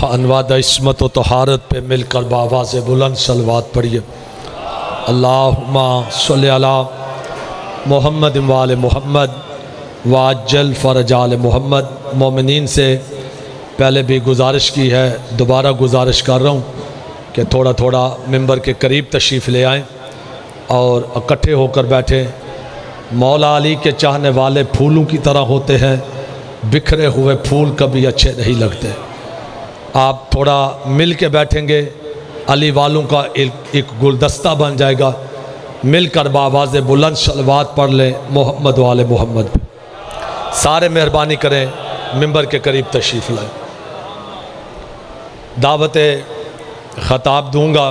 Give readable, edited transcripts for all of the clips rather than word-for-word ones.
अनवाद इस्मत व तहारत पे मिलकर बाबा से बुलंद सलवात पढ़िए। अल्लाहुम्मा सल्लि अला मोहम्मद वाले मोहम्मद वाजल फ़रजाल मोहम्मद। मोमिनीन से पहले भी गुजारिश की है, दोबारा गुजारिश कर रहा हूँ कि थोड़ा थोड़ा मिंबर के करीब तशरीफ़ ले आएँ और इकट्ठे होकर बैठें। मौला अली के चाहने वाले फूलों की तरह होते हैं, बिखरे हुए फूल कभी अच्छे नहीं लगते। आप थोड़ा मिल के बैठेंगे, अली वालों का एक गुलदस्ता बन जाएगा। मिलकर बावाज़ बुलंद सलवात पढ़ लें मोहम्मद वाले मोहम्मद पे। सारे मेहरबानी करें, मिंबर के करीब तशरीफ़ लाएं। दावत ख़ताब दूँगा।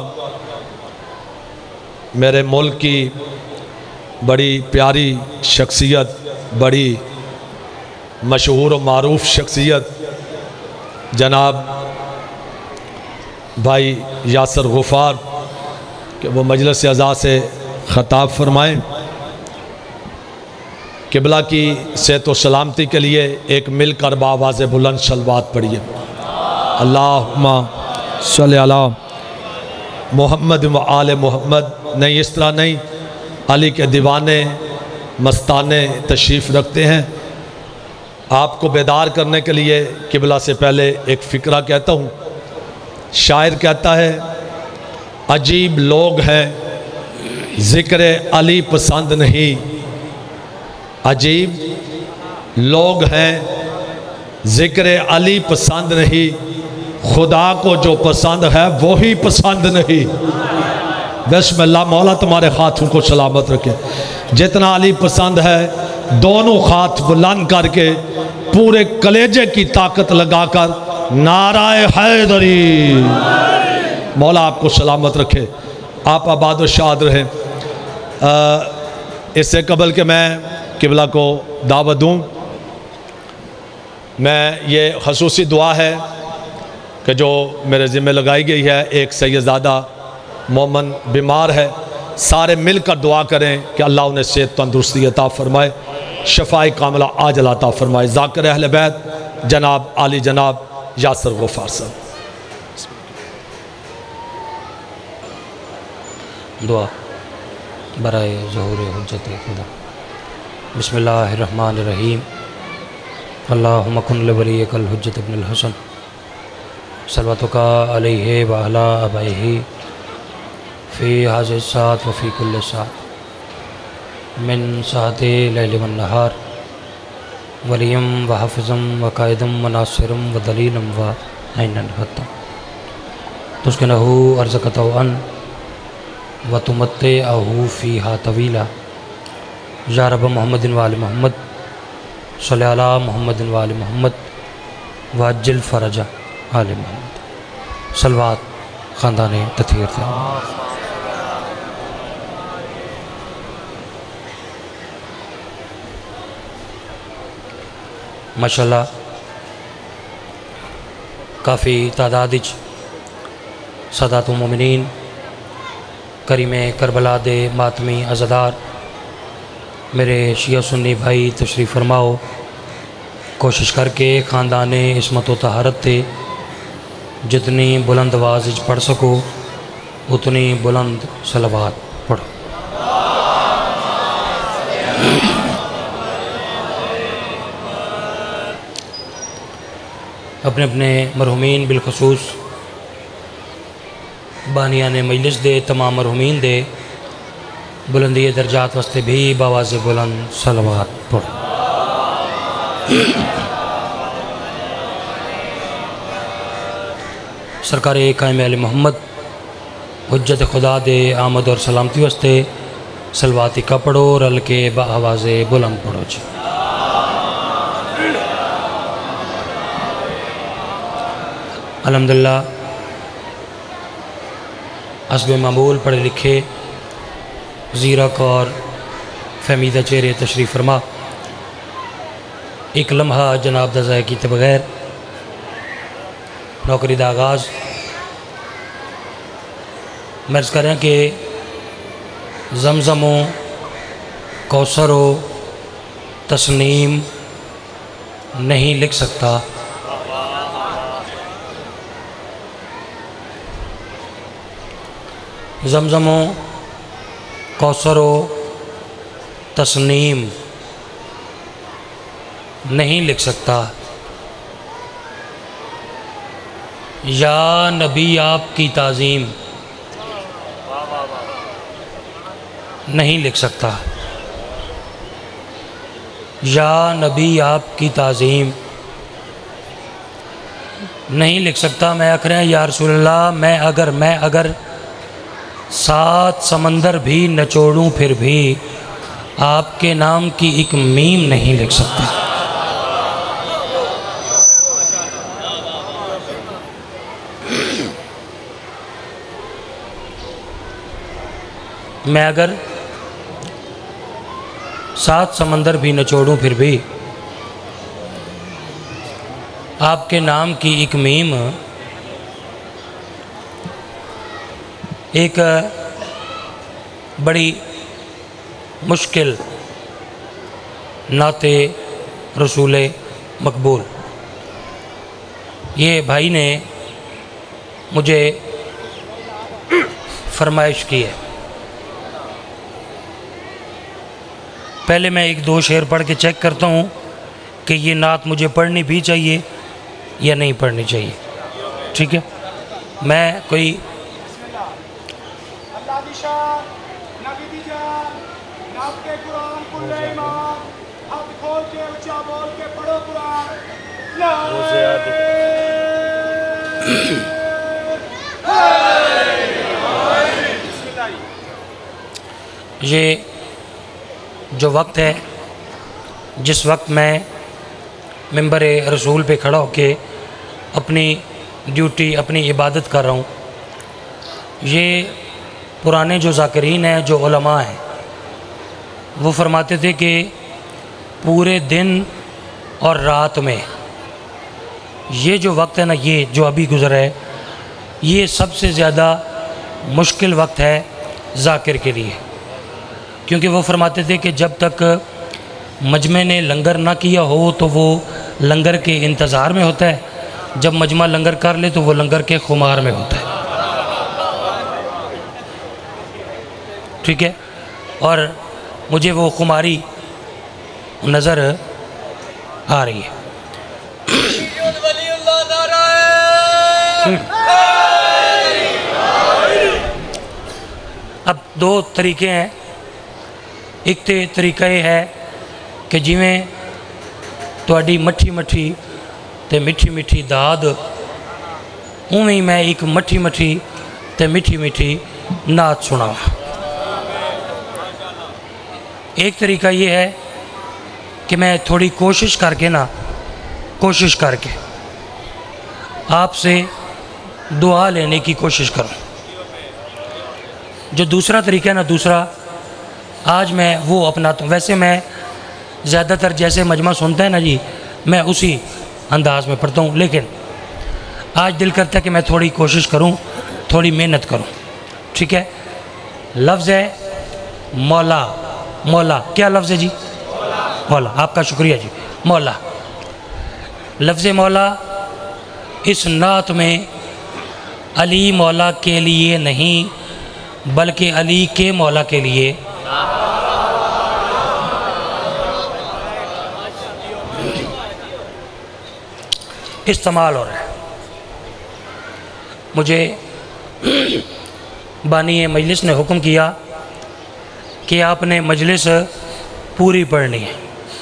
मेरे मुल्क की बड़ी प्यारी शख्सियत, बड़ी मशहूर व मारूफ शख्सियत जनाब भाई यासर गुफ़ार कि वो मजलिस अज़ा से ख़ताब फरमाएँ। क़िबला की सेहत व सलामती के लिए एक मिलकर बावाज़ बुलंद सलवात पढ़िए। अल्लाहुम्मा सल्लि अला मोहम्मद व आले मोहम्मद। नहीं, इस तरह नहीं, अली के दीवाने मस्ताने तशरीफ़ रखते हैं। आपको बेदार करने के लिए क़िबला से पहले एक फ़िक्रा कहता हूँ। शायर कहता है, अजीब लोग हैं ज़िक्र अली पसंद नहीं। अजीब लोग हैं ज़िक्र अली पसंद नहीं। खुदा को जो पसंद है वो ही पसंद नहीं। बिस्मिल्लाह, मौला तुम्हारे हाथों को सलामत रखे। जितना अली पसंद है, दोनों हाथ बुलंद करके पूरे कलेजे की ताकत लगाकर नाराए हैदरी। मौला आपको सलामत रखे, आप आबाद व शाद रहें। इससे कबल के मैं क़िबला को दावत दूँ, मैं ये खसूसी दुआ है कि जो मेरे ज़िम्मे लगाई गई है। एक सैयदज़ादा मोमन बीमार है, सारे मिलकर दुआ करें कि अल्लाह उन्हें सेहत तंदुरुस्ती अता फ़रमाए, शफ़ाए कामिला आजिल अता फ़रमाए। ज़ाकिर अहले बैत जनाब आली जनाब यासर गुफ़ार साहब। दुआ बराए ज़हूर हुज्जत खुदा। बिस्मिल्लाहिर्रहमानिर्रहीम। अल्लाहुम्मा कुन लिवलियकल हुज्जत इब्नुल हसन सल्वतुका अलैहि व अला अबैहि फ़ी हाज़िहि साअत व फ़ी कुल्लि साअत मिन साअति लैलि वन नहार वलियम व हाफ़िज़म व कायदम व नासिरम व दलीलम व ऐनन हत्ता तुस्किनहु अर्ज़क़तहु व तुमत्तिअहु फ़ीहा तवीला। या रब मोहम्मदिन वाले मोहम्मद सल्लि अला मोहम्मदिन वाले मोहम्मद वाज्जिल फ़रजा आले मोहम्मद। सलवात ख़ानदान तथहीर थे। माशाअल्लाह काफ़ी तादाद सदात मोमिनीन करीम करबला दे मातमी अज़ादार मेरे शिया सुन्नी भाई तशरीफ़ फरमाओ। कोशिश करके ख़ानदान इस्मत व तहारत थे जितनी बुलंद आवाज़ पढ़ सको उतनी बुलंद सलवात पढ़ो। अपने अपने मरहुमीन बिलखसूस बानियाने मजलिस दे तमाम मरहुमीन दे बुलंदी दर्जात वास्ते भी बावाज़ बुलंद सलवात पढ़ो। सरकार कायम अल मोहम्मद हुज्जत खुदा दे आमद और सलामती वास्ते सलवाती का पढ़ो, रल के बावाज़ बुलंद पढ़ो जी। अल्हम्दुलिल्लाह हस्बे मामूल पढ़े लिखे ज़ीरक और फहमीदा चेहरे तशरीफ़ फरमा। एक लम्हा जनाब दा ज़ाया कीते बगैर नौकरी दा आगाज़ मैं अर्ज़ करें कि जमजमो कौसरो तस्नीम नहीं लिख सकता। जमजम हो, कौसर हो, तस्नीम नहीं लिख सकता। या नबी आपकी ताज़ीम नहीं लिख सकता। या नबी आपकी ताज़ीम नहीं लिख सकता। मैं अकरे या रसूलल्लाह, मैं अगर 7 समंदर भी नचोड़ूं फिर भी आपके नाम की एक मीम नहीं लिख सकता। मैं अगर 7 समंदर भी नचोड़ूं फिर भी आपके नाम की एक मीम, एक बड़ी मुश्किल नाते रसूल मकबूल। ये भाई ने मुझे फरमाइश की है। पहले मैं 1-2 शेर पढ़ के चेक करता हूँ कि ये नात मुझे पढ़नी भी चाहिए या नहीं पढ़नी चाहिए। ठीक है, मैं कोई ये जो वक्त है, जिस वक्त मैं मिंबर रसूल पे खड़ा होके अपनी ड्यूटी, अपनी इबादत कर रहा हूँ, ये पुराने जो ज़ाकिरीन हैं, जो उलमा हैं, वो फरमाते थे कि पूरे दिन और रात में ये जो वक्त है ना, ये जो अभी गुज़रा है, ये सबसे ज़्यादा मुश्किल वक्त है ज़ाकिर के लिए। क्योंकि वो फरमाते थे कि जब तक मजमे ने लंगर ना किया हो तो वो लंगर के इंतज़ार में होता है, जब मजमा लंगर कर ले तो वो लंगर के खुमार में होता है। ठीक है, और मुझे वो खुमारी नज़र आ रही है। अब 2 तरीके हैं। एक तो तरीका यह है कि जिमें तुहाडी मट्ठी मट्ठी ते मिठी मिठी दाद, उवें ही मैं एक मट्ठी मट्ठी ते मिठी मिठी नात सुना। एक तरीका ये है कि मैं थोड़ी कोशिश करके आपसे दुआ लेने की कोशिश करूं। जो दूसरा तरीका है ना, दूसरा आज मैं वो अपनाता हूँ। वैसे मैं ज़्यादातर जैसे मजमा सुनता है ना जी, मैं उसी अंदाज में पढ़ता हूँ, लेकिन आज दिल करता है कि मैं थोड़ी कोशिश करूँ, थोड़ी मेहनत करूँ। ठीक है, लफ्ज़ है मौला। मौला क्या लफ्ज़ है जी? मौला। आपका शुक्रिया जी। मौला, लफ्ज़ मौला इस नात में अली मौला के लिए नहीं, बल्कि अली के मौला के लिए इस्तेमाल हो रहा है। मुझे बानी मजलिस ने हुक्म किया कि आपने मजलिस पूरी पढ़नी है।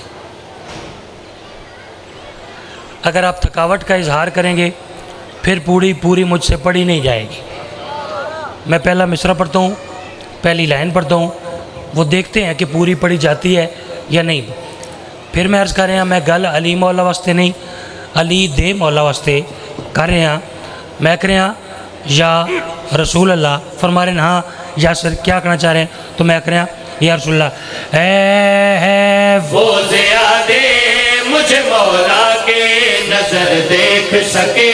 अगर आप थकावट का इजहार करेंगे फिर पूरी मुझसे पढ़ी नहीं जाएगी। मैं पहला मिसरा पढ़ता हूँ, पहली लाइन पढ़ता हूँ, वो देखते हैं कि पूरी पढ़ी जाती है या नहीं। फिर मैं अर्ज़ कर रहा मैं गल अली मौला वास्ते नहीं, अली दे मौला वास्ते कर रहे हैं। मैं कह रहा या रसूल अल्लाह, फरमा रहे हैं हाँ या सर क्या कहना चाह रहे हैं, तो मैं कह रहा या रसूल अल्लाह है वो ज़ियादे मुझे मौला के नजर देख सके।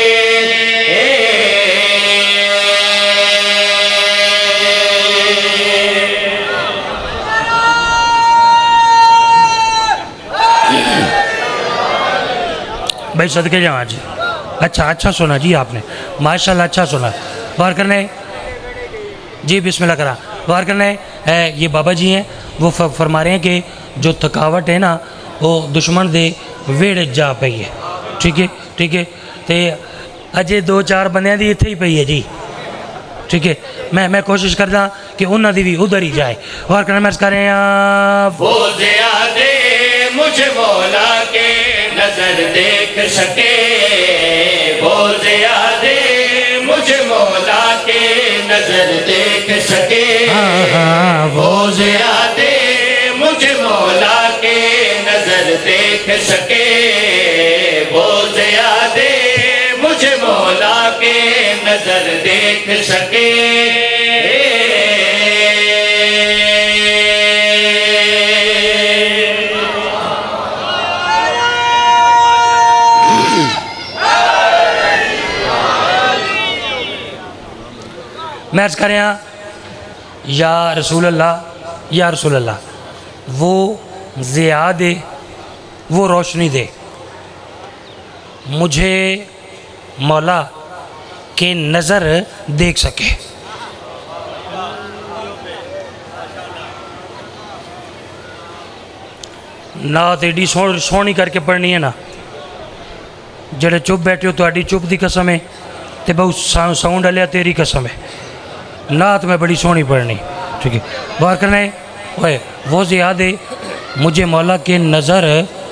भाई सदके जाओ जी। अच्छा सुना जी आपने, माशाल्लाह अच्छा सुना। गौर करने जी बिस्मिल्लाह करा। वार करना है। ये बाबा जी हैं, वो फरमा रहे हैं कि जो थकावट है ना वो दुश्मन दे वेड़े जा पई है। ठीक है, ठीक है। तो अजे 2-4 बंदियां दी इत्थे ही पई है जी। ठीक है, मैं कोशिश करदा कि उन्हां दी भी उधर ही जाए। वार करना मैं कर रहे हैं। वो ज़ियादे मुझे मौला के नजर देख सके, वो ज़ियादे मुझे मौला के नजर देख सके, वो ज़ियादे मुझे मौला के नजर देख सके, वो ज़ियादे मुझे मौला के नजर देख सके। मैं अर्ज़ कर रहा या रसूल अल्लाह, या रसूल अल्लाह, वो ज़िया दे, वो रोशनी दे मुझे मौला के नज़र देख सके। नात एडी सोहनी करके पढ़नी है ना, जेड़े चुप बैठे हो तो चुप की कसम है, तो बहुत साउंड लिया तेरी कसम है। नात में बड़ी सोहनी पढ़नी। ठीक है, बार करना है। ओए वो ज़िया दे मुझे मौला के नज़र,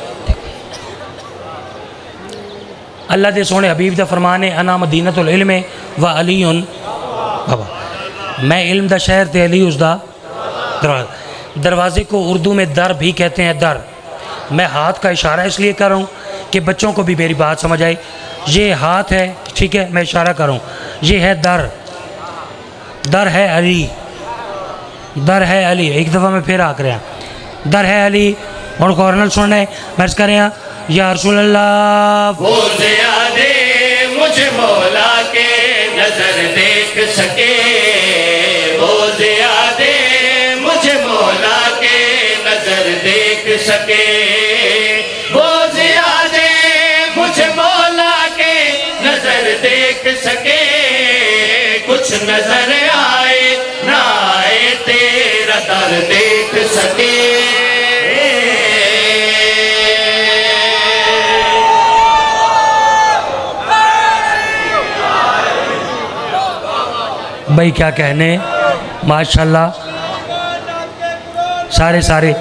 अल्लाह दे सोने हबीब दा फरमान है अना मदीनतुल इल्म व अलीउन बाबा, मैं इल्म दा शहर ते अली उसदा दरवाज़ा। दरवाज़े को उर्दू में दर भी कहते हैं, दर। मैं हाथ का इशारा इसलिए कर रहा हूँ कि बच्चों को भी मेरी बात समझ आए। ये हाथ है, ठीक है, मैं इशारा कर रहा हूँ, ये है दर, दर है अली, दर है अली। एक दफ़ा मैं फिर आकर रहा, दर है अली। और कॉर्नल सुनना है, मर्ज करें या रसूल अल्लाह, वो ज़ियादे मुझे मौला के नजर देख सके, वो ज़ियादे मुझे मौला के नजर देख सके, वो ज़ियादे मुझे मौला के नजर देख सके। कुछ नजर आए ना आए तेरा दर देख सके। भाई क्या कहने, माशाल्लाह सारे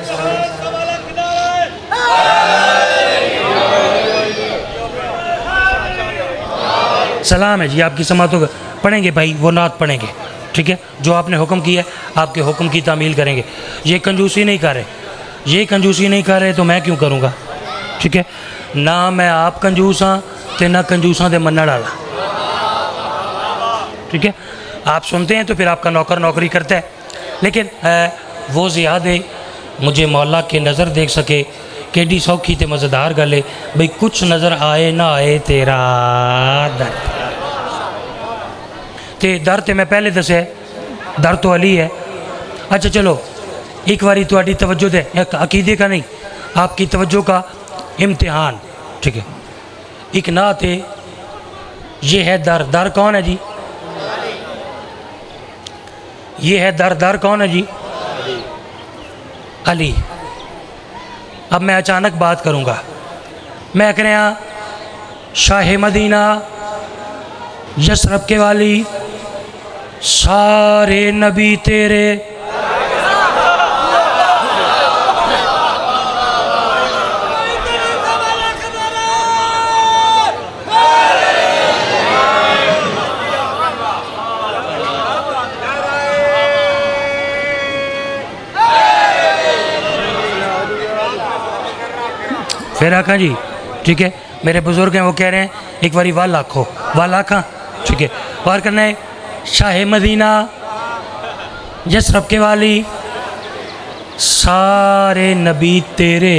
सलाम है जी आपकी समातों का। पढ़ेंगे भाई, वो नात पढ़ेंगे। ठीक है, जो आपने हुक्म किया है आपके हुक्म की तामील करेंगे। ये कंजूसी नहीं कर रहे, ये कंजूसी नहीं कर रहे तो मैं क्यों करूँगा। ठीक है, ना मैं आप कंजूस हाँ तो ना कंजूसा दे मनण वाला। ठीक है, आप सुनते हैं तो फिर आपका नौकर नौकरी करता है, लेकिन वो ज़ियादे मुझे मौला के नज़र देख सके, केडी सौखी ते मज़ेदार गल है भाई, कुछ नज़र आए ना आए तेरा दर। ते दर ते मैं पहले दसे, दर तो अली है। अच्छा चलो, एक बारी थोड़ी तवज्जो दे, अकीदे का नहीं, आपकी तवज्जो का इम्तिहान। ठीक है, एक नात है, ये है दर। दर कौन है जी? ये है दर। दर कौन है जी? अली। अब मैं अचानक बात करूँगा, मैं कह रहा शाह मदीना यसरब के वाली, सारे नबी तेरे, फिर आखा जी। ठीक है, मेरे बुज़ुर्ग हैं वो कह रहे हैं एक बारी वाल आखो, वाल आखा। ठीक है, वार करना है शाह मदीना यसरब के वाली, सारे नबी तेरे,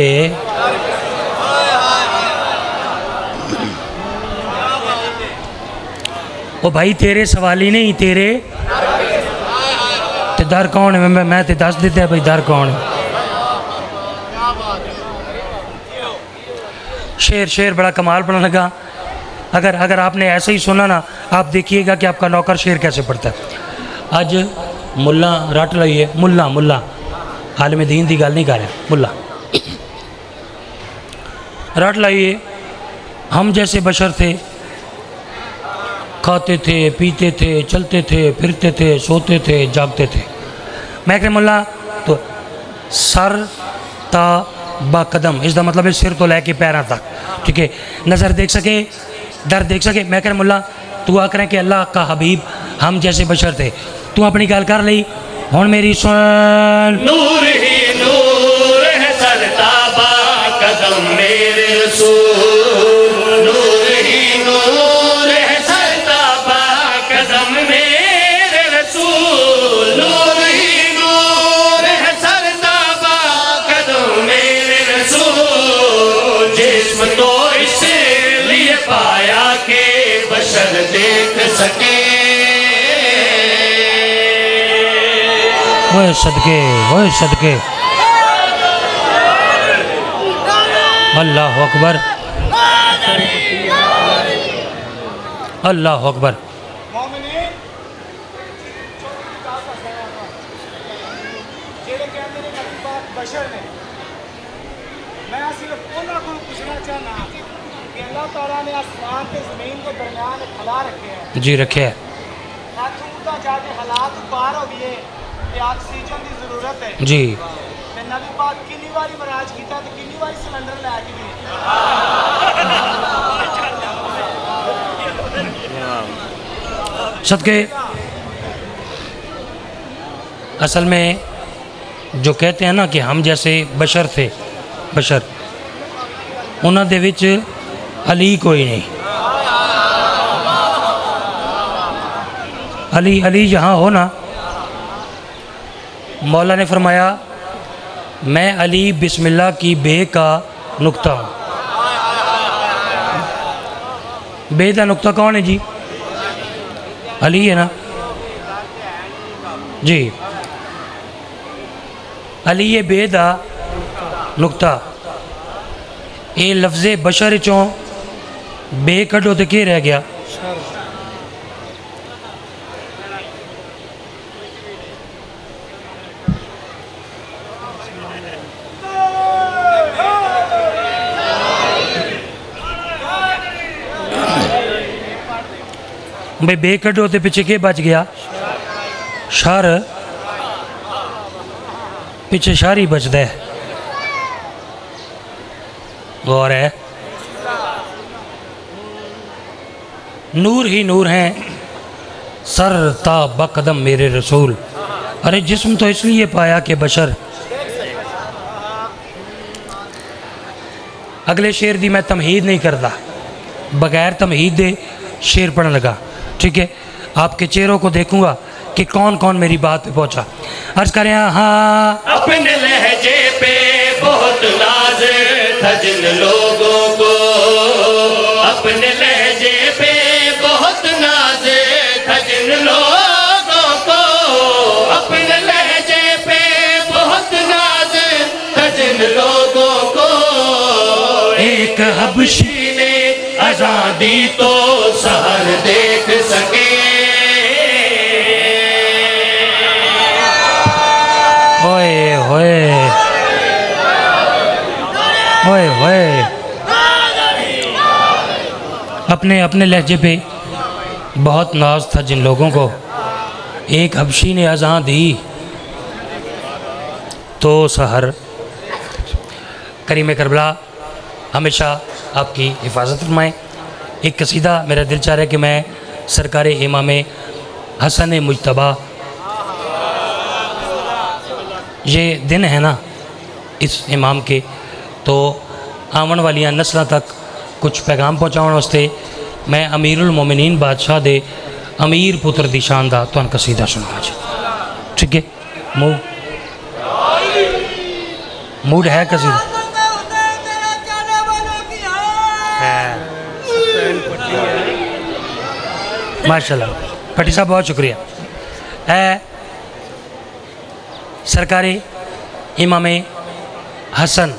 ओ भाई तेरे सवाली नहीं, तेरे ते दर कौन है? मैं ते दस देता है भाई दर कौन है। शेर शेर बड़ा कमाल पढ़ने लगा। अगर आपने ऐसे ही सुना ना, आप देखिएगा कि आपका नौकर शेर कैसे पढ़ता है। आज मुल्ला रट लाइए, मुल्ला मुल्ला आलिम दीन की गल नहीं कर रहा, मुल्ला रट लाइए। हम जैसे बशर थे, खाते थे, पीते थे, चलते थे, फिरते थे, सोते थे, जागते थे। मैं कह मुल्ला तो सर ता बा कदम, इसका मतलब है सिर तो लैके पैरों तक, ठीक है, नज़र देख सके, दर देख सके। मैं कह मुल्ला तू आ करें कि अल्लाह का हबीब हम जैसे बशर थे, तू अपनी गल कर ली, हुण मेरी सुन। नूर ही नूर है सरताबा कदम मेरे रसूल, नूर ही नूर है सरताबा कदम मेरे रसूल, नूर ही नूर है सरताबा कदम मेरे रसूल। जिस्म तो इसलिए पाया के बशर देख सके, ओए सदके, ओए सदके, अल्लाह अकबर, अल्लाह अकबर। मैं सिर्फ उन्होंने को पूछना चाहना कि अल्लाह ताला ने आसमान के ज़मीन के दरमियान खला रखे हैं जी, रखे है का जाके हालात पार हो गए कि ऑक्सीजन की जरूरत है जी। मैं नबी पाक कितनी बारी मराज किया तो कितनी बारी सिलेंडर लैके गए। सदके असल में जो कहते हैं ना कि हम जैसे बशर थे, बशर उन्होंने दे विच अली कोई नहीं। अली अली जहाँ हो ना, मौला ने फरमाया मैं अली बिस्मिल्लाह की बे का नुक्ता हूँ। बे का नुक्ता कौन है जी? अली है ना जी। अली ये बे का नुक्ता, ये लफ्ज़े बशर चों बे कड्डो तो के रह गया? भाई बे कड्डो तो पिछे के बच गया? शर, पिछे शर ही बचता है। गौर है, नूर ही नूर हैं सर ता बकदम मेरे रसूल। अरे जिस्म तो इसलिए पाया कि बशर। अगले शेर दी मैं तमहीद नहीं करता, बगैर तमहीद दे शेर पढ़ने लगा, ठीक है। आपके चेहरों को देखूंगा कि कौन कौन मेरी बात पे पहुंचा। अर्ज करें हाँ। अपने लहजे पे बहुत नाज था जिन लोगों को, अपने लहजे पे बहुत नाज था जिन लोगों को, अपने लहजे पे बहुत नाज था जिन लोगों को। एक हबशी ने आजादी तो सहर देख सके, ओए होए ओए होए। अपने अपने लहजे पे बहुत नाज था जिन लोगों को, एक हबशी ने अज़ां दी तो सहर। करीम करबला हमेशा आपकी हिफाजत फरमाएं। एक कसीदा मेरा दिल चाह रहा है कि मैं सरकार इमाम हसन मुजतबा, ये दिन है ना इस इमाम के, तो आवन वाली नस्लों तक कुछ पैगाम पहुँचाने वास्ते मैं अमीरुल मोमिनीन बादशाह दे अमीर पुत्र दी शान दा तुहानू कसीदा सुनावा जी, ठीक है। मूड है कसीदा माशाल्लाह। भट्टी साहब बहुत शुक्रिया। है सरकारी इमाम हसन,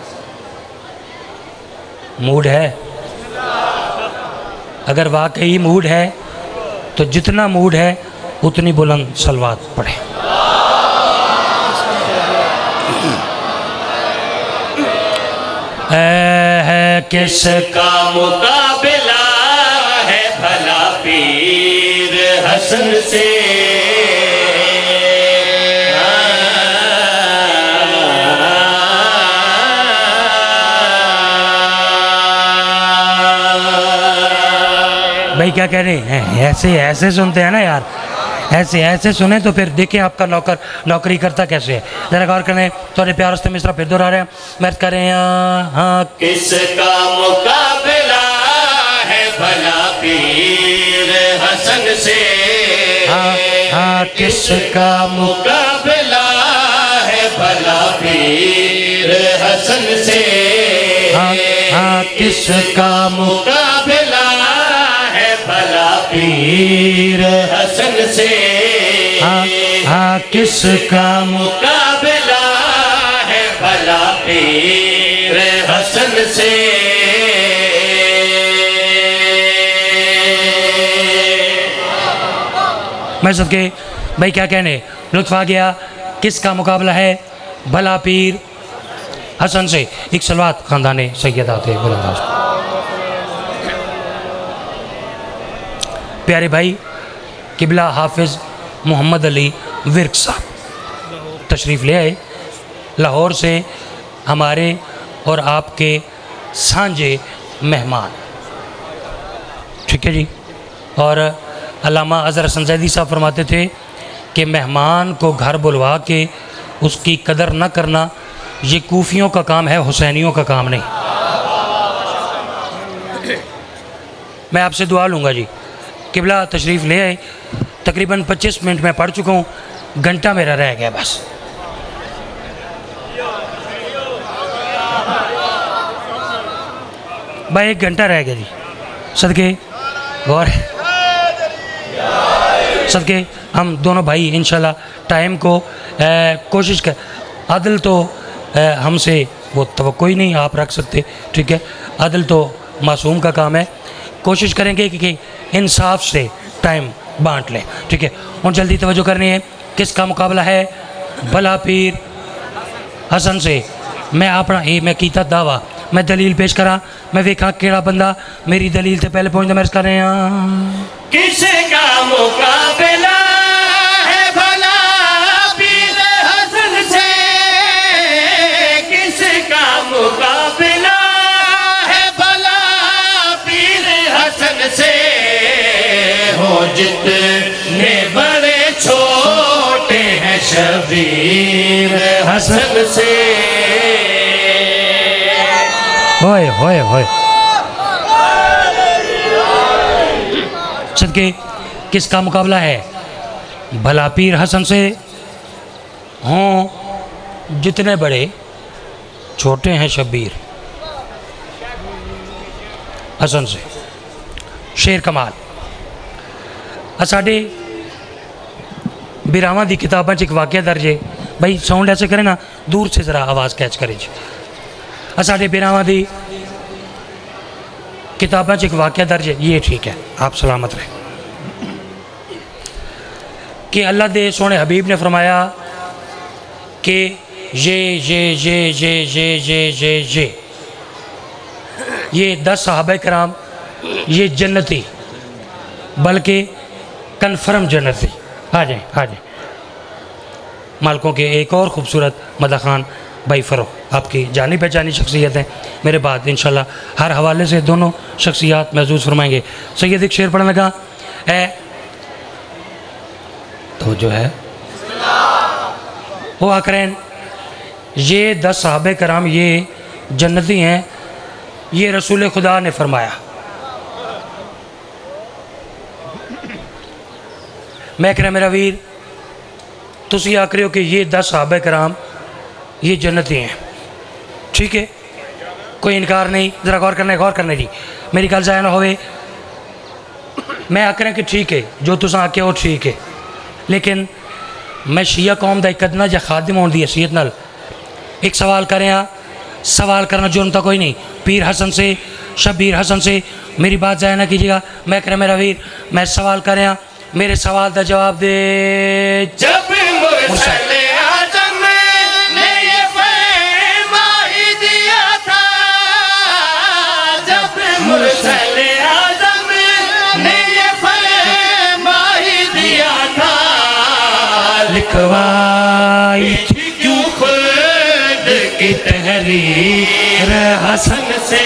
मूड है? अगर वाकई मूड है तो जितना मूड है उतनी बुलंद सलवात पढ़े। है किसका मुकाबला है भला पीर हसन से। भाई क्या कह रहे हैं, ऐसे ऐसे सुनते हैं ना यार, ऐसे ऐसे सुने तो फिर देखें आपका नौकर नौकरी करता कैसे है। जरा गौर करें, थोड़े प्यार से मिसरा फिर दोहरा रहे हैं, मर्द करें हाँ। किसका मुकाबला है भला पीर हसन से। हाँ हाँ किसका मुकाबला है भला पीर हसन से। हाँ हाँ किसका मुकाबला है भला पीर हसन से। हाँ हाँ किसका मुकाबला है भला पीर हसन से। मैं सबके भाई क्या कहने, लुत्फ आ गया। किसका मुकाबला है भला पीर हसन से। एक सलवात खानदान सैयदा थे बुलंदाज। प्यारे भाई किबला हाफिज़ मोहम्मद अली विर्क साहब तशरीफ़ ले आए लाहौर से, हमारे और आपके सांझे मेहमान। ठीक है जी। और अल्लामा अज़हर हसन ज़ैदी साहब फरमाते थे कि मेहमान को घर बुलवा के उसकी कदर न करना ये कूफियों का काम है, हुसैनियों का काम नहीं। मैं आपसे दुआ लूँगा जी। किबला तशरीफ़ ले आए, तकरीबन 25 मिनट में पढ़ चुका हूँ, घंटा मेरा रह गया बस। भाई 1 घंटा रह गया जी। सदके गौर सदके हम दोनों भाई इंशाल्लाह टाइम को कोशिश कर, अदल तो हमसे वो तवक्को ही नहीं आप रख सकते। ठीक है, अदल तो मासूम का काम है। कोशिश करेंगे कि इंसाफ से टाइम बांट लें। ठीक है, और जल्दी तवज्जो करनी है। किसका मुकाबला है भला पीर हसन से। मैं अपना मैं कीता दावा, मैं दलील पेश करा, मैं देखा केड़ा बंदा मेरी दलील से पहले पहुंचता। मैं कर रहे हैं किसका मुकाबला है भला पीर हसन से। किसका मुकाबला है भला पीर हसन से। हो जितने बड़े छोटे हैं शबीर हसन से। होए होए होए। सदके किसका मुकाबला है भला पीर हसन से। हों जितने बड़े छोटे हैं शबीर हसन से। शेर कमाल साढ़े बिरावां दी किताबां च एक वाक़या दर्ज है। भाई साउंड ऐसे करें ना, दूर से ज़रा आवाज़ कैच करें जी। साढ़े बिरावां दी किताबां च एक वाक़या दर्ज है, ये ठीक है, आप सलामत रहे। कि अल्लाह दे सोने हबीब ने फरमाया कि ये 10 सहाबा कराम ये जन्नती, बल्कि कन्फर्म जन्नती। आ जाए आ जाए। मालकों के एक और ख़ूबसूरत मदा खान भाई फ़रोख, आपकी जानी पहचानी शख्सियत हैं। मेरे बाद इंशाल्लाह हर हवाले से दोनों शख्सियात महसूस फरमाएंगे। सैयद एक शेर पढ़ने लगा है तो जो है वो आकरैन, ये 10 सहाबे कराम ये जन्नती हैं, ये रसूल खुदा ने फरमाया। मैं कह रहा मेरा वीर, तुसी आख रहे हो कि ये 10 सहाबे कराम ये जन्नती हैं। ठीक है, कोई इनकार नहीं। ज़रा गौर करने जी, मेरी गल ज़ाया ना होवे। मैं आख रहा कि ठीक है, जो तुसा आख्या वो ठीक है, लेकिन मैं शिया कौम का एक अदना या खादिम होने की हैसियत नाल एक सवाल कर रहा। सवाल करना जुर्म तो कोई नहीं। पीर हसन से, शबीर हसन से मेरी बात ज़ाया ना कीजिएगा। मैं कह रहा मेरा वीर, मैं सवाल कर रहा मेरे सवाल का जवाब दे। जब मुरसल आजम ने ये फरमा ही दिया था, जब मुरसल आजम ने ये फरमा ही दिया था, लिखवाई थी क्यों खुद की तहरीर हसन से।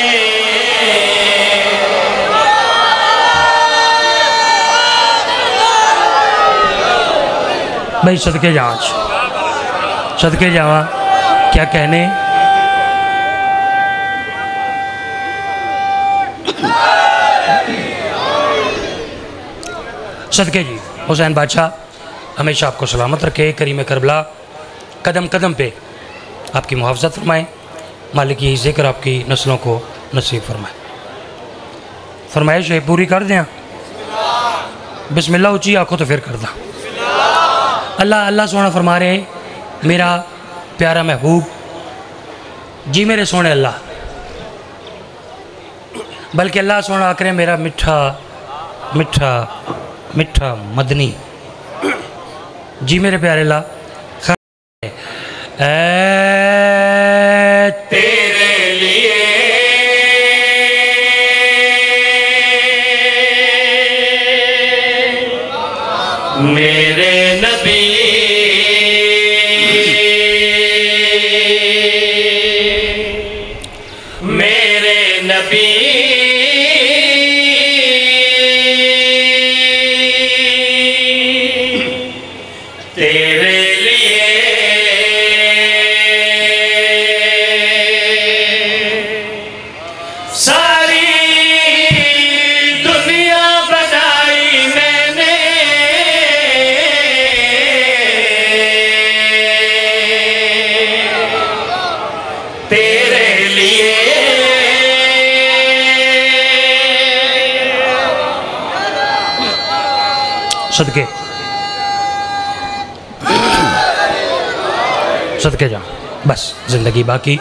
भाई सदके जांच, सदके जावा, क्या कहने। सदके जी हुसैन बादशाह हमेशा आपको सलामत रखे, करीम करबला कदम कदम पे आपकी मुहाफ़ज़त फरमाएँ, मालिक यही ज़िक्र आपकी नस्लों को नसीब फरमाए। फरमाइश पूरी कर दें, बिस्मिल्लाह ऊँची आँखों तो फिर कर दा। अल्लाह अल्लाह सोना फरमा रहे, मेरा प्यारा महबूब जी, मेरे सोने अल्लाह, बल्कि अल्लाह सोना आकर मेरा मिठा मिठा मिठा मदनी जी, मेरे प्यारे अल्लाह, तेरे लिए मेरे नबी मेरे नबी तेरे लिए सारी दुनिया बनाई मैंने, तेरे लिए सदके सदके जा, बस ज़िंदगी बाकी।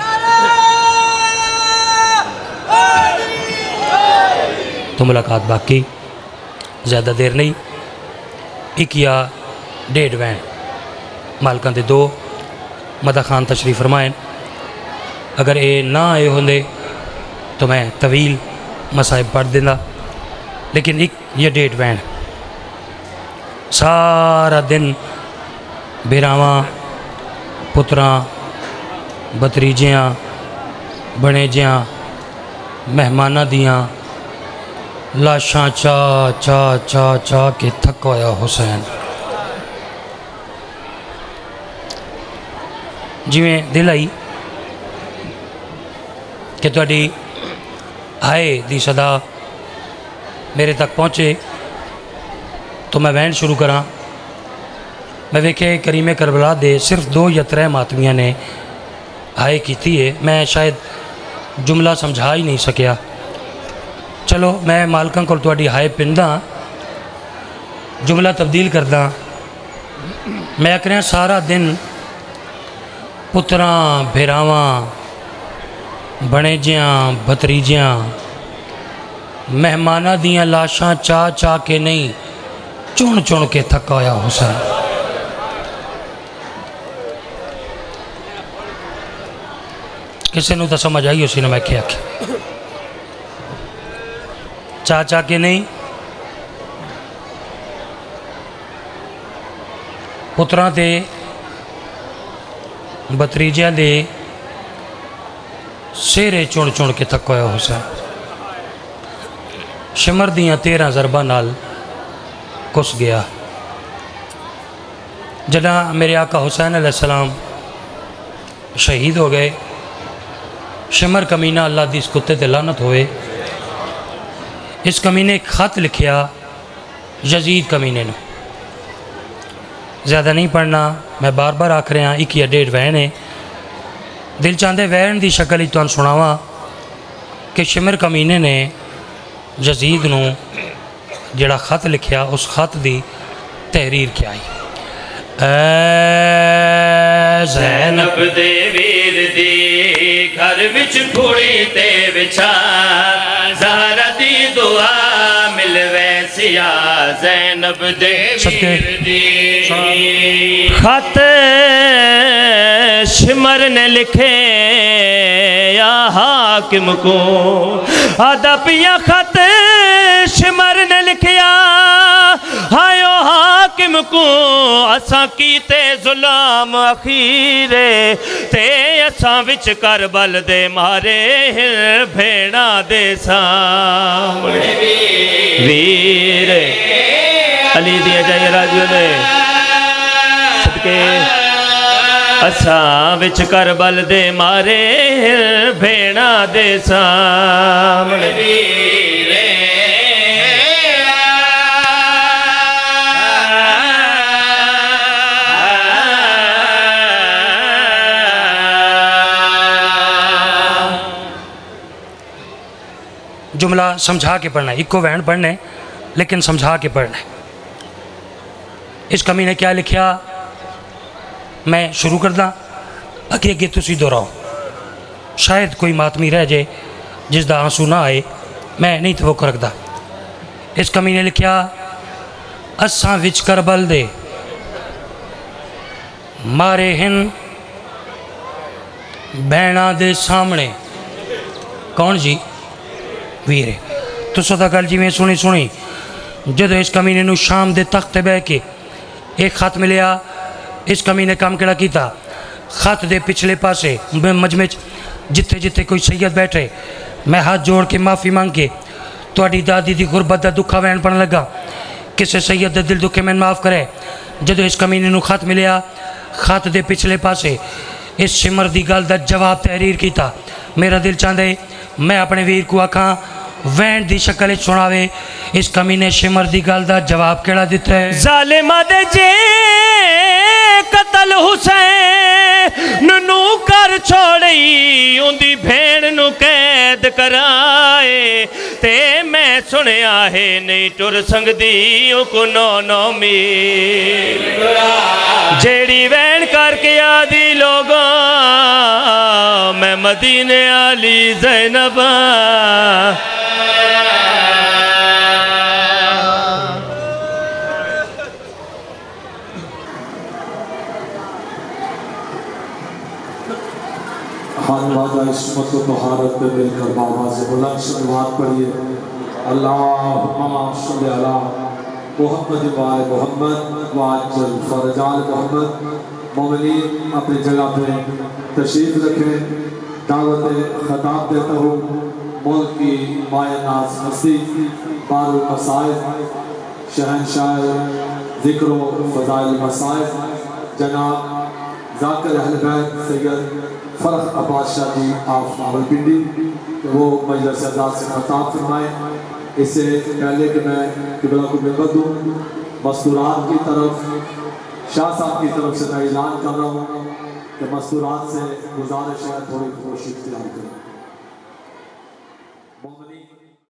तो मुलाकात बाकी, ज़्यादा देर नहीं, एक या डेढ़ वैन मालकां दे दो मदा खान तशरीफ फरमाएं। अगर ये ना आए होंदे तो मैं तवील मसाइब पढ़ देना, लेकिन एक या डेढ़ वैन सारा दिन बेरावां पुत्रां भतरीजियां बनेजियां मेहमानां दियां लाशां चा चा चा चा के थक होया हुसैन। जिवें दिल आई कि तुहाडी हाय दी सदा मेरे तक पहुँचे, तो मैं वैन शुरू करा। मैं वेखे करीमे करबला दे सिर्फ 2 या 3 मातमियां ने हाय की है, मैं शायद जुमला समझा ही नहीं सकिया। चलो मैं मालकां को तुहाडी हाय पिंदा, जुमला तब्दील करदा। मैं आखना सारा दिन पुत्रां भेरावां बनेजियां भतरीजियां मेहमानां दियां लाशां चा चा के नहीं चुन चुन के थका होया हुसैन। किसी को तो समझ आई उसी ने मैं क्या आख्या, चा चा के नहीं पुत्रां ते भतरीजियां दे सेरे चुन चुन के थका होया हुसैन। शिमर दियां 13 ज़रबा नाल कुस गया। जदा मेरे आका हुसैन अलैहिस्सलाम शहीद हो गए, शिमर कमीना अल्लाह दी इस कुत्ते ते लानत होए, इस कमीने एक खत लिखिया यजीद कमीने ने। ज़्यादा नहीं पढ़ना, मैं बार बार आख रहा, 1 या 1.5 वैन है। दिल चाहते वैन की शक्ल तुहानू सुनावा कि शिमर कमीने ने यजीद नू जिहड़ा खत लिखिया, उस खत की तहरीर क्या आई। ज़ैनब दे वीर दी घर विच कुड़ी ते विछा, ज़हरा दी दुआ मिल दिल वैसिया ज़ैनब दे खत शिमर ने लिखे या हाकिम को अदबिया खत शिमर ने लिखिया हायो हाकिम को असा कीते जुलाम अखीरे ते असा विच करबल दे मारे भेड़ा दे सामने वीर अली दिया जाए राजू ने सदके असा विच करबल दे मारे भेड़ा दे सामने जुमला समझा के पढ़ना है, इको वैन पढ़ना है लेकिन समझा के पढ़ना है। इस कमी ने क्या लिखा मैं शुरू कर दा अगे अगे तुसी दोहराओ, शायद कोई मातमी रह जाए जिसका आंसू ना आए, मैं नहीं तवक्को रखता। इस कमी ने लिखा असां विच करबल दे मारे हिन भैणा दे सामने। कौन जी? वीर। तुसा तां गल जिवें सुनी सुनी जदों इस कमीने नूं शाम दे तख्त ते बह के एक खत मिलिया, इस कमीने काम केड़ा कीता, खत दे पिछले पासे मजमे जिथे जिथे कोई सैयद बैठे मैं हाथ जोड़ के माफ़ी मांग के तुहाडी दादी दी गुरबत दा दुखा वैन पढ़न लगा, किसी सैयद दे दिल दुखे मैनूं माफ़ करे। जदों इस कमीने नूं खत मिलिया, खत दे पिछले पासे इस शिमर दी गल दा जवाब तहरीर कीता। मेरा दिल चाहता है मैं अपने वीर को आखा वैन दी शक्ल सुनावे इस कमीने शिमर दी गल दा जवाब केड़ा दिता है। जालिमा दे जे कतल हुसैन नू कर छोड़ी उंदी भेण नू कैद कराए ते मैं सुनिया है नहीं टुर संगदी को 9-9 मील जेड़ी वैन करके आदि लोगों मैं मदीने आली ज़ैनब खानवादा इस्मत व तहारत पे मिलकर बाबा से बुलंद सलवात पढ़िए। अल्लाहुम्मा सल्लि अला मुहम्मद वाले मोहम्मद वाजल फरजाल मोहम्मद। मोमिनीन अपनी जगह पे तशरीफ रखें। दावत खताब देता हूँ मुल्क की माय नाज हस्ती बारुल मसाइब शहनशाह ज़िक्र व फ़ज़ाइल मसाइब जनाब ज़ाकिर अहल बैत सैयद फ़र्ख अब्बास शाह जी आप रावलपिंडी वो मजलिस आज़ाद से खताब फरमाएँ। इससे पहले कि मैं क़िबला को मिलबत दूँ, मस्तूरात की तरफ शाह साहब की तरफ से मैं ऐलान कर रहा हूँ कि मस्तूरात से गुजारिश है थोड़ी खुशी इख्तियार करें।